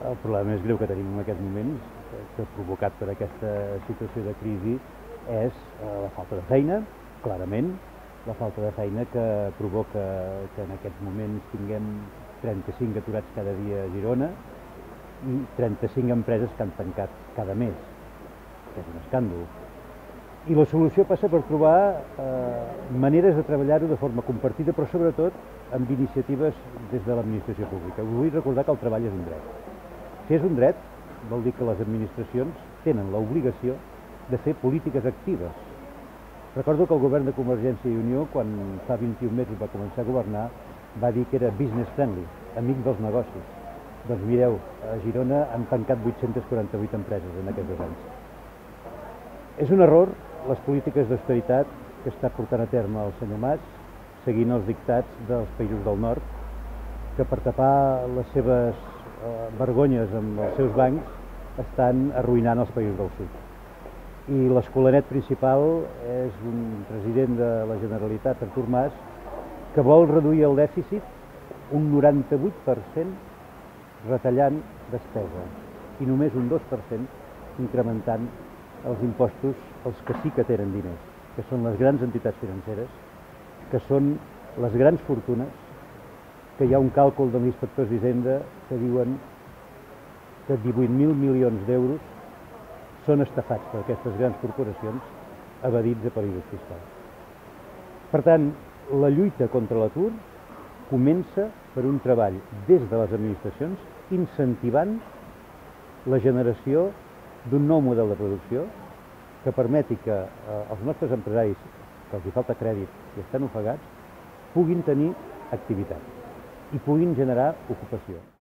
El problema més greu que tenim en aquests moments, que provocat per aquesta situació de crisi, és la falta de feina, clarament, la falta de feina que provoca que en aquests moments tinguem 35 aturats cada dia a Girona i 35 empreses que han tancat cada mes, que és un escàndol. I la solució passa per trobar maneres de treballar-ho de forma compartida, però sobretot amb iniciatives des de l'administració pública. Us vull recordar que el treball és un dret. Si és un dret, vol dir que les administracions tenen l'obligació de fer polítiques actives. Recordo que el govern de Convergència i Unió, quan fa 21 mesos va començar a governar, va dir que era business friendly, amic dels negocis. Doncs mireu, a Girona han tancat 848 empreses en aquests 2 anys. És un error les polítiques d'austeritat que està portant a terme el senyor Mas, seguint els dictats dels països del nord, que per tapar les seves vergonyes amb els seus bancs estan arruïnant els països del sud. I l'escolanet principal és un president de la Generalitat, Artur Mas, que vol reduir el dèficit un 98% retallant despesa i només un 2% incrementant els impostos als que sí que tenen diners, que són les grans entitats financeres, que són les grans fortunes, que hi ha un càlcul de l'inspectors d'Hisenda que diuen que 18.000 milions d'euros són estafats per aquestes grans corporacions evadits a paradisos fiscals. Per tant, la lluita contra l'atur comença per un treball des de les administracions incentivant la generació d'un nou model de producció que permeti que els nostres empresaris, que els hi falta crèdit i estan ofegats, puguin tenir activitat i puguin generar ocupació.